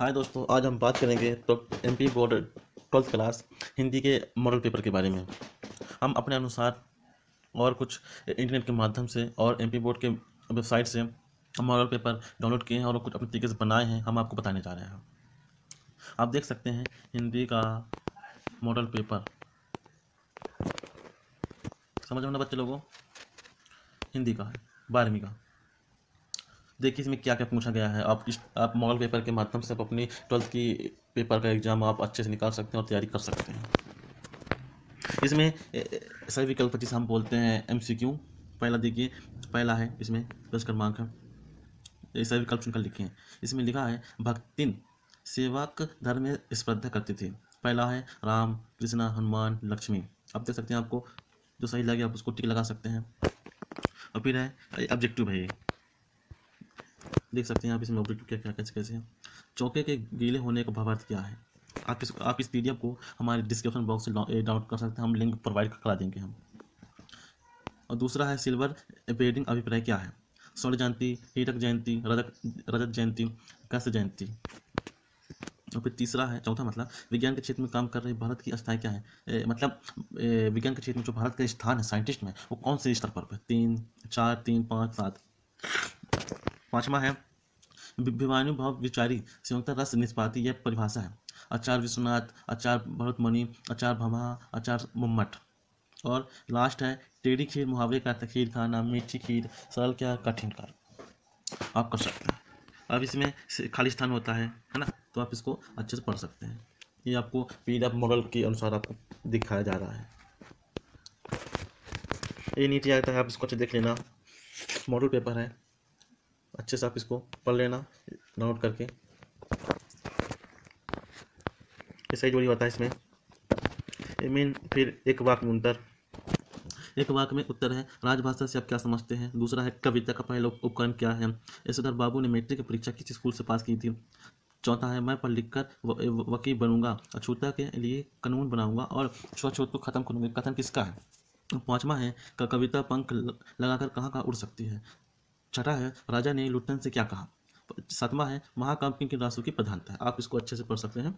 हाय दोस्तों, आज हम बात करेंगे तो MP board 12th class Hindi के मॉडल पेपर के बारे में। हम अपने अनुसार और कुछ इंटरनेट के माध्यम से और एमपी बोर्ड के वेबसाइट से मॉडल पेपर डाउनलोड किए हैं और कुछ अपने तरीके से बनाए हैं, हम आपको बताने जा रहे हैं। आप देख सकते हैं हिंदी का मॉडल पेपर, समझ में ना बच्चे लोगों, हिंदी का है 12वीं का। देखिए इसमें क्या क्या पूछा गया है। आप मॉडल पेपर के माध्यम से आप अपनी 12th की पेपर का एग्जाम आप अच्छे से निकाल सकते हैं और तैयारी कर सकते हैं। इसमें सही विकल्प जिसे हम बोलते हैं एमसीक्यू। पहला देखिए, पहला है इसमें 10 क्रमांक है, ये सही विकल्प चुनकर लिखे हैं। इसमें लिखा है भक्तिन सेवक धर्म में स्पर्धा करते थे। पहला है राम, कृष्णा, हनुमान, लक्ष्मी। आप देख सकते हैं, आपको जो सही लगे आप उसको टिक लगा सकते हैं। और फिर है ऑब्जेक्टिव है, ये देख सकते हैं आप इसमें ऑब्जेक्टिव क्या क्या कैसे कैसे हैं। चौके के गीले होने का भावार्थ क्या है। आप इस पीडीएफ को हमारे डिस्क्रिप्शन बॉक्स से डाउनलोड कर सकते हैं, हम लिंक प्रोवाइड करा देंगे हम। और दूसरा है सिल्वर वेडिंग अभिप्राय क्या है। स्वर्ण जयंती, हीरक जयंती, रजत जयंती, कस्य जयंती। और फिर तीसरा है, चौथा मतलब विज्ञान के क्षेत्र में काम कर रहे भारत की अस्थाई क्या है। विज्ञान के क्षेत्र में जो भारत का स्थान है साइंटिस्ट में, वो कौन से स्तर पर है। 3, 4, 3, 5, 7। पाँचवा है विभानुभाव विचारी संयुक्ता रस निष्पाती, यह परिभाषा है। आचार्य विश्वनाथ, आचार्य भरतमुनि, आचार्य भमा, आचार्य मुम्मट। और लास्ट है टेढ़ी खीर मुहावरे का खीर खाना, मीठी खीर, सरल क्या कठिन का। आप कर सकते हैं। अब इसमें खाली स्थान होता है ना, तो आप इसको अच्छे से पढ़ सकते हैं। ये आपको पीडीएफ मॉडल के अनुसार आपको दिखाया जा रहा है। ये नीचे आता है, आप इसको अच्छे देख लेना। मॉडल पेपर है, अच्छे से आप इसको पढ़ लेना डाउनलोड करके। ये सही जोड़ी होता है इसमें। फिर एक वाक्य में उत्तर है राजभाषा से आप क्या समझते हैं। दूसरा है कविता का पहला उपकरण क्या है। यशोधर बाबू ने मैट्रिक की परीक्षा किस स्कूल से पास की थी। चौथा है मैं पढ़ लिख कर वकील बनूंगा, अछूता के लिए कानून बनाऊंगा और छुआछूत को खत्म करूंगा, कथन किसका है। पांचवा है कविता पंख लगाकर कहाँ कहाँ उड़ सकती है। छठा है राजा ने लुट्टन से क्या कहा। सातवां है महाकाव्य की रासु की प्रधानता है। आप इसको अच्छे से पढ़ सकते हैं।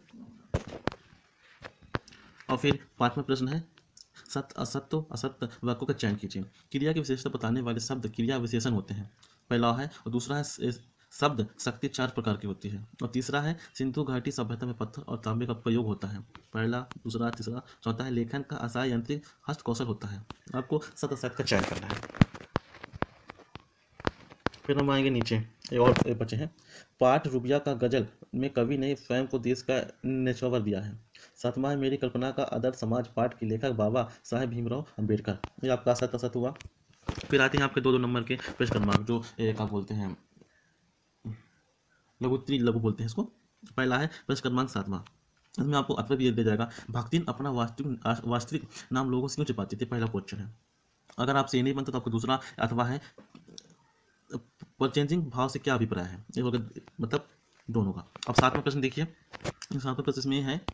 और फिर पांचवा प्रश्न है सत्य असत्य असत्य वाक्यों का चयन कीजिए। क्रिया की विशेषता बताने वाले शब्द क्रिया विशेषण होते हैं, पहला है। और दूसरा है शब्द शक्ति 4 प्रकार की होती है। और तीसरा है सिंधु घाटी सभ्यता में पत्थर और तांबे का प्रयोग होता है। पहला, दूसरा, तीसरा। चौथा है लेखन का आशा यंत्रिक हस्त कौशल होता है। आपको सत्य असत्य का चयन करना है। फिर हम आएंगे नीचे, एक और बचे हैं। पाठ रुबिया का गजल में कवि ने स्वयं को देश का नेश्वर दिया है। सातवां है मेरी कल्पना का आदर्श समाज पाठ के लेखक बाबा साहेब भीमराव अंबेडकर। ये आपका सत असत हुआ। फिर आते हैं आपके 2-2 नंबर के प्रश्न क्रमांक, जो क्या बोलते हैं लघुत्री लघु बोलते हैं इसको। पहला है प्रश्न क्रमांक 7वां, इसमें आपको अथवा भी दिया जाएगा। भक्तिन अपना वास्तविक नाम लोगों से क्यों छिपाती थी, पहला क्वेश्चन है। अगर आपसे ये नहीं बनता तो आपको दूसरा अथवा है परचेंजिंग भाव से क्या अभिप्राय है, ये होगा मतलब दोनों का। अब 7वां प्रश्न देखिए, 7वां प्रश्न में है,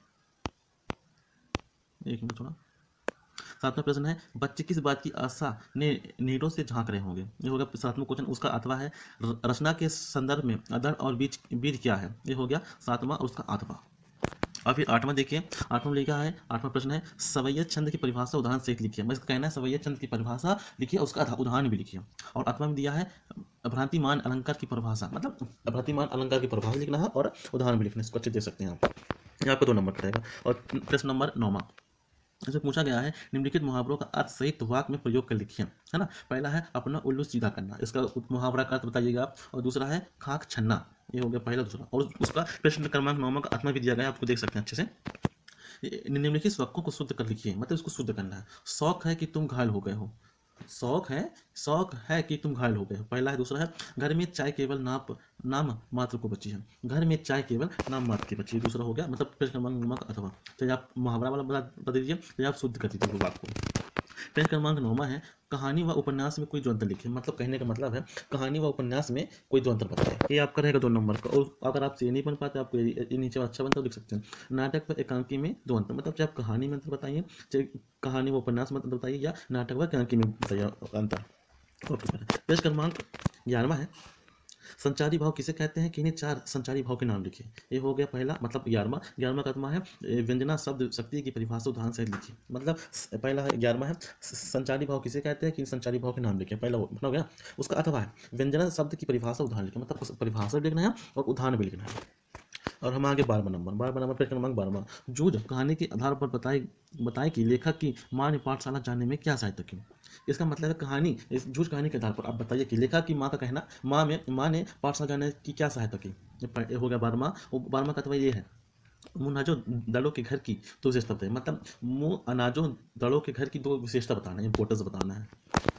एक मिनट थोड़ा। 7वां प्रश्न है बच्चे किस बात की आशा ने नीडों से झांक रहे होंगे, ये होगा 7वां क्वेश्चन। उसका अथवा है रचना के संदर्भ में अदर और बीज बीज क्या है, ये हो गया 7वां और उसका अथवा। और फिर 8वां देखिए, 8वां लिखा है, 8वां प्रश्न है सवैया छंद की परिभाषा उदाहरण सहित लिखिए। मैं इसका कहना है सवैया छंद की परिभाषा लिखिए, उसका उदाहरण भी लिखिए। और 8वां में दिया है भ्रांतिमान अलंकार की परिभाषा, मतलब भ्रांतिमान अलंकार की परिभाषा लिखना है और उदाहरण भी लिखना है। इसको अच्छे दे सकते हैं आप, यहाँ पे 2 नंबर का रहेगा। और प्रश्न नंबर 9वां, इसमें पूछा गया है निम्नलिखित मुहावरों का अर्थ सहित वाक्य में प्रयोग कर लिखिए, है ना। पहला है अपना उल्लू सीधा करना, इसका मुहावरा का अर्थ बताइएगा आप। और दूसरा है खाक छन्ना, ये हो गया पहला, दूसरा। और उसका प्रश्न क्रमांक 9वां का अर्थमा भी दिया गया है, आपको देख सकते हैं अच्छे से। निम्नलिखित वाक्यों को शुद्ध कर लिखिए, मतलब इसको शुद्ध करना है। शौक है कि तुम घायल हो गए हो, शौक है कि तुम घायल हो गए हो, पहला है। दूसरा है घर में चाय केवल नाम मात्र को बची है, घर में चाय केवल नाम मात्र की बची है, दूसरा हो गया। मतलब प्रश्न क्रमांक 9 का अथवा, चाहे आप मुहावरा वाला बता दीजिए, चाहे आप शुद्ध कर दीजिए वाक्य को। प्रश्न क्रमांक 9 है कहानी व उपन्यास में कोई द्वंद्व लिखिए, मतलब कहने का मतलब है कहानी व उपन्यास में कोई द्वंद्व बताए। ये आपका रहेगा 2 नंबर का। और अगर आपसे ये नहीं बन पाते, आपको ये नीचे अच्छा बनता है लिख सकते हैं। नाटक व एकांकी में द्वंद्व, मतलब चाहे आप कहानी में अंतर बताइए, चाहे कहानी व उपन्यास में अंतर बताइए, या नाटक व एकांकी में बताइए अंतर। प्रश्न क्रमांक 11वां है संचारी भाव किसे कहते हैं, किन्हीं 4 संचारी भाव के नाम लिखिए। ये हो गया पहला, मतलब 11वां का आत्मा है व्यंजना शब्द शक्ति की परिभाषा उदाहरण सहित लिखिए। मतलब पहला है 11वां है संचारी भाव किसे कहते हैं, किन संचारी भाव के नाम लिखिए, पहला हो गया। उसका अथवा है व्यंजना शब्द की परिभाषा उदाहरण लिखिए, मतलब उस परिभाषा भी लिखना है और उदाहरण भी लिखना है। और हम आगे 12वां नंबर प्रश्न क्रमांक 12वां, जूझ कहानी के आधार पर बताए कि लेखक की माँ ने पाठशाला जाने में क्या सहायता की। इसका मतलब है कहानी, इस झूठ कहानी के आधार पर आप बताइए कि लेखक की माँ का कहना, माँ ने पाठशाला जाने की क्या सहायता की। ये हो गया 12वां। और 12वां का तो ये है मुँह अनाजों दड़ों के घर की दो विशेषता बताइए, मतलब मुँह अनाजों दड़ों के घर की दो विशेषता बताना है, इंपोर्टेंस बताना है।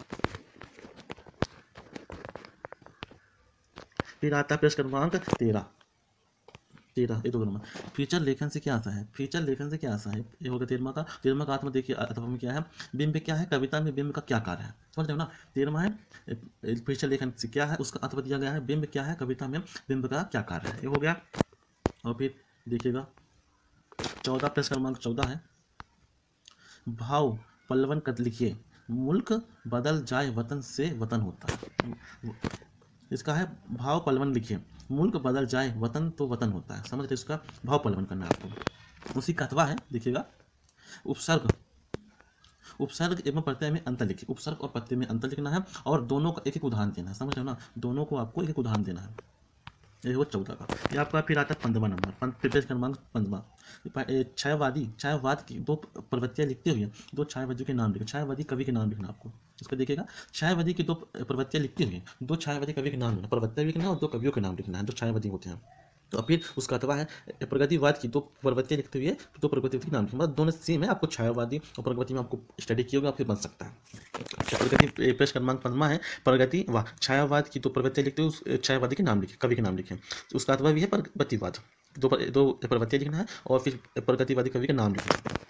फिर आता है प्रश्न क्रमांक 13। ये तो नंबर फीचर लेखन से क्या आशा है, फीचर लेखन से क्या आशा है। ये होगा 13वां का आत्मा देखिए अथवा में क्या है, बिंब क्या है, कविता में बिंब का क्या कार्य है, समझ रहे हो ना। 13वां है फीचर लेखन से क्या है, उसका अथवा दिया गया है, बिंब क्या है, कविता में बिंब का क्या कार्य है, ये हो गया। और फिर देखिएगा 14 प्रश्न क्रमांक 14 है, भाव पल्लवन कर लिखिए, मुल्क बदल जाए वतन से वतन होता है। इसका है भाव पल्लवन लिखिए, मुल्क बदल जाए वतन तो वतन होता है, समझ रहे, इसका भाव पल्लवन करना है आपको। उसी का अथवा है देखिएगा, उपसर्ग उपसर्ग एवं प्रत्यय में अंतर लिखिए, उपसर्ग और प्रत्यय में अंतर लिखना है और दोनों का एक एक उदाहरण देना है, समझ रहे हो ना, दोनों को आपको एक एक उदाहरण देना है। ये हो 14 का। ये आपका फिर आता है 15वां नंबर, पेज क्रमांक 15। छायावाद की दो प्रवृत्तियां लिखते हुए दो छायावादियों के नाम लिखे, छायावादी कवि के नाम लिखना आपको। इसको देखिएगा, छायावादी की दो प्रवृत्तियां लिखते हुए दो छायावादी कवि के नाम लिखना, प्रवृत्तियां लिखना और दो कवियों के नाम लिखना है, दो छायावादी होते हैं। तो फिर उसका अथवा है प्रगतिवाद की दो प्रवृत्तियां लिखते हुए दो प्रगतिवादी के नाम लिखना, मतलब दोनों सेम है, आपको छायावादी और प्रगति में आपको स्टडी किया होगा, फिर बन सकता है। प्रगति प्रश्न क्रमांक 15 है, प्रगति व छायावाद की दो प्रवृत्तियां लिखते हुए उस छायावादी के नाम लिखे, कवि के नाम लिखे। उसका अथवा भी है प्रगतिवाद, दो प्रवृत्तियां लिखना है और फिर प्रगतिवादी कवि का नाम लिखना है।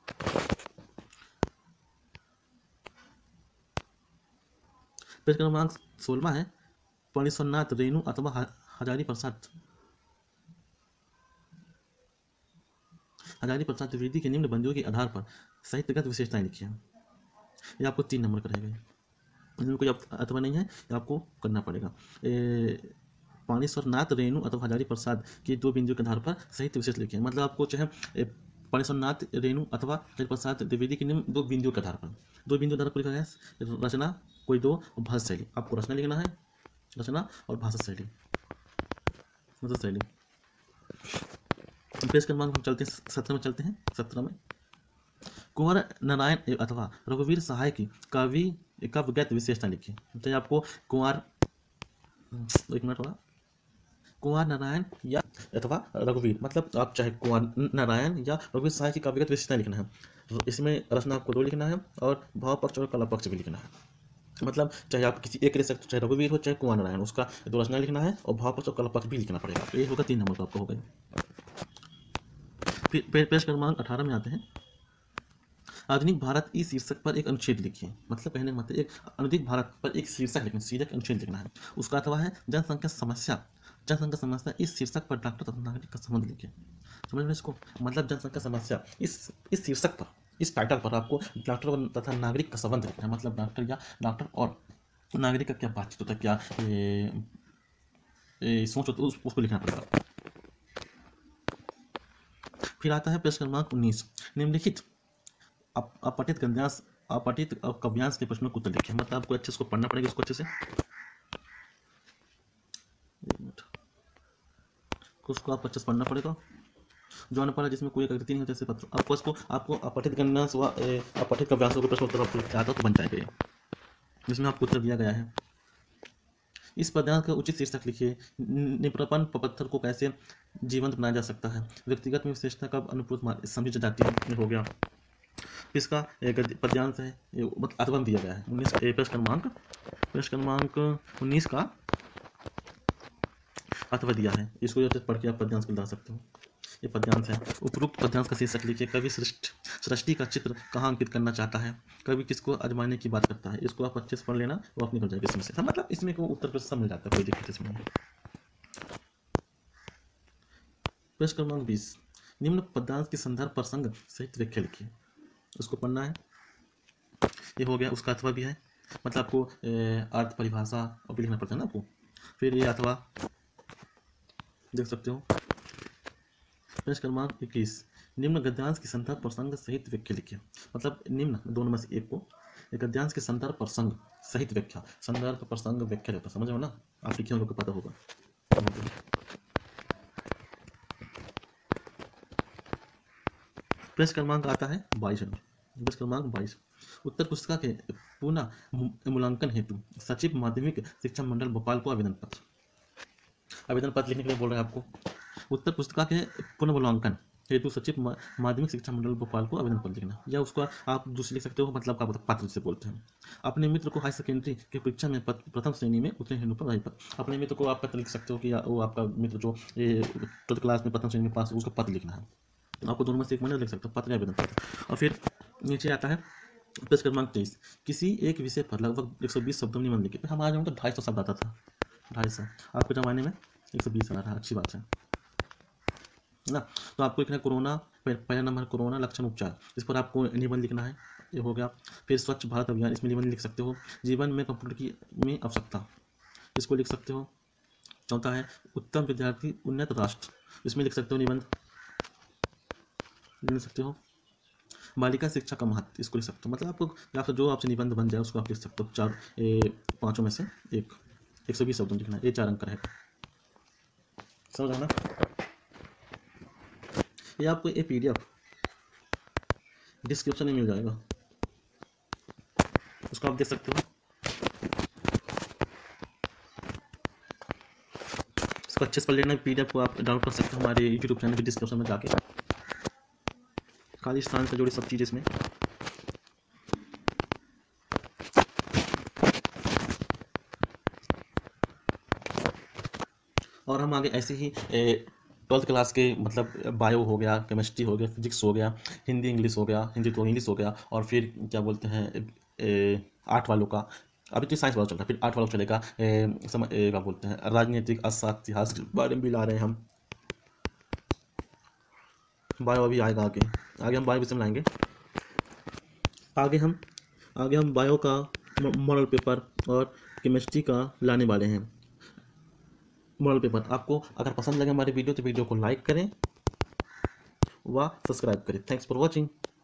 प्रश्न क्रमांक 16 है, फणीश्वरनाथ रेणु अथवा हजारी प्रसाद द्विवेदी के निम्न बंदियों के आधार पर साहित्यगत विशेषताएं लिखिए। ये आपको 3 नंबर का रहेगा, इसमें कोई अथवा नहीं है, ये आपको करना पड़ेगा। पाणीश्वरनाथ रेणु अथवा हजारी प्रसाद के दो बिंदुओं के आधार पर साहित्य विशेष लिखिए, मतलब आपको चाहे पाणीश्वरनाथ रेणु अथवा हजारी प्रसाद द्विवेदी के निम्न दो बिंदुओं के आधार पर, दो बिंदु आधार पर लिखा है रचना कोई दो और भाषा शैली, आपको रचना लिखना है, रचना और भाषा शैली, मतलब शैली। पेज क्रमांक हम चलते हैं 17 में, चलते हैं 17 में, कुंवर नारायण अथवा रघुवीर सहाय की काव्यगत विशेषता लिखी। तो आपको कुंवर, एक मिनट होगा, कुंवर नारायण या अथवा रघुवीर, मतलब आप चाहे कुंवर नारायण या रघुवीर सहाय की काव्यगत विशेषता लिखना है। इसमें रचना आपको दो लिखना है और भाव पक्ष और कला पक्ष भी लिखना है, मतलब चाहे आप किसी एक ले सकते हो, चाहे रघुवीर हो चाहे कुंवर नारायण, उसका दो रचना लिखना है और भाव पक्ष और कला पक्ष भी लिखना पड़ेगा। तो ये होगा 3 नंबर का आपको हो गए। फिर पेज क्रमांक 18 में आते हैं, आधुनिक भारत इस शीर्षक पर एक अनुच्छेद लिखिए, मतलब कहने का मतलब एक आधुनिक भारत पर एक शीर्षक लिखना, शीर्षक अनुच्छेद लिखना है। उसका अथवा है जनसंख्या समस्या इस शीर्षक पर डॉक्टर तथा नागरिक का संबंध लिखिए, समझ में इसको, मतलब जनसंख्या समस्या इस शीर्षक पर, इस टाइटल पर आपको डॉक्टर तथा नागरिक का संबंध लिखना है, मतलब डॉक्टर और नागरिक का क्या बातचीत होता है, क्या सोच होती है, उसको लिखना पड़ेगा। फिर आता है प्रश्न क्रमांक 19, निम्नलिखित अपठित काव्यांश के प्रश्नों को उत्तर लिखिए, मतलब आपको अच्छे से उसको पढ़ना पड़ेगा, इसको अच्छे से, एक मिनट, उसको आप अच्छे से पढ़ना पड़ेगा। जो अनपढ़ है जिसमें कोई गलती नहीं होती, जैसे पत्र आपको अपठित काव्यांश व अपठित काव्यांशों के प्रश्न उत्तर आपको आता तो बन जाएगा, जिसमें आपको उत्तर दिया गया है। इस पद्यांश का उचित शीर्षक लिखिए, निप्रपन पत्थर को कैसे जीवंत बनाया जा सकता है, व्यक्तिगत में विशेषता कब अनुपूरक समझी जाती है, ये हो गया। इसका पद्यांश है, अथवा दिया गया है 19 प्रश्न क्रमांक 19 का अथवा दिया है, इसको पढ़ के आप पद्यांश को ला सकते हो। ये पद्यांश है, उपरोक्त पद्यांश का शीर्षक लिखिए, कवि सृष्टि का चित्र कहाँ अंकित करना चाहता है, कवि किसको आजमाने की बात करता है, इसको आप अच्छे से पढ़ लेना, वो आप निकल जाएगा इसमें से, मतलब इसमें को उत्तर प्रश्न सब मिल जाता है, कोई दिक्कत इसमें नहीं। प्रश्न क्रमांक 20, निम्न पद्यांश के संदर्भ प्रसंग सहित व्याख्या लिखिए, उसको पढ़ना है, ये हो गया। उसका अथवा भी है, मतलब आपको अर्थ परिभाषा और भी लिखना पड़ता है ना आपको, फिर ये अथवा देख सकते हो। प्रश्न क्रमांक 21, निम्न गद्यांश की संदर्भ प्रसंग सहित व्याख्या लिखिए। मतलब निम्न दोनों में से एक को एक गद्यांश के संदर्भ प्रसंग सहित व्याख्या, संदर्भ प्रसंग व्याख्या रहता है, समझ रहे हो ना, आप लिखे होंगे, पता होगा। प्रश्न क्रमांक आता है 22 नंबर। प्रश्न क्रमांक 22, उत्तर पुस्तिका के पुनः मूल्यांकन हेतु सचिव माध्यमिक शिक्षा मंडल भोपाल को आवेदन पत्र लिखने के लिए बोल रहे हैं आपको। उत्तर पुस्तिका के पुनर्मूल्यांकन हेतु सचिव माध्यमिक शिक्षा मंडल भोपाल को आवेदन पत्र लिखना, या उसको आप दूसरे लिख सकते हो, मतलब का पत्र से बोलते हैं। अपने मित्र को हाई सेकेंडरी की परीक्षा में प्रथम श्रेणी में उतरे होने पर पत्र। अपने मित्र को आप पत्र लिख सकते हो कि वो आपका मित्र जो 12th क्लास में प्रथम श्रेणी में पास, उसका पत्र लिखना है। आपको दोनों में से एक महीने लिख सकते हो, पत्र या आवेदन पत्र। और फिर नीचे आता है प्रश्न क्रमांक 23, किसी एक विषय पर लगभग 120 शब्दों निबंध लिखे। हमारे जमाने में 250 शब्द आता था, 250। आपके ज़माने में 120 आ रहा है, अच्छी बात है ना। तो आपको लिखना है कोरोना, पहला नंबर कोरोना लक्षण उपचार, इस पर आपको निबंध लिखना है, ये हो गया। फिर स्वच्छ भारत अभियान, इसमें निबंध लिख सकते हो। जीवन में कंप्यूटर की में आवश्यकता, इसको लिख सकते हो। चौथा है उत्तम विद्यार्थी उन्नत राष्ट्र, इसमें लिख सकते हो निबंध, लिख सकते हो। बालिका शिक्षा का महत्व, इसको लिख सकते हो। मतलब आपको जो आपसे निबंध बन जाए उसको आप लिख सकते हो। पाँचों में से एक 120 शब्दों लिखना है, ये 4 अंक रहेगा, समझ आना। ये आपको ये PDF डिस्क्रिप्शन में मिल जाएगा, उसको आप देख सकते हो। इसको अच्छे से पढ़ लेना। PDF को आप डाउनलोड कर सकते हो हमारे YouTube चैनल के डिस्क्रिप्शन में जाके, खाली स्थान से जुड़ी सब चीज़ इसमें। और हम आगे ऐसे ही 12th क्लास के, मतलब बायो हो गया, केमिस्ट्री हो गया, फिजिक्स हो गया, हिंदी इंग्लिश हो गया, हिंदी तो इंग्लिश हो गया, और फिर क्या बोलते हैं 8 वालों का, अभी तो साइंस वाला चल रहा है, फिर 8 वालों चलेगा क्या बोलते हैं राजनीतिक अर्थशास्त्र इतिहास के बारे में भी ला रहे हैं हम। बायो अभी आएगा, आगे हम बायो विषय में लाएंगे। आगे हम बायो का मॉडल पेपर और केमिस्ट्री का लाने वाले हैं। मॉडल पेपर आपको अगर पसंद लगे हमारे वीडियो तो वीडियो को लाइक करें व सब्सक्राइब करें। Thanks for watching.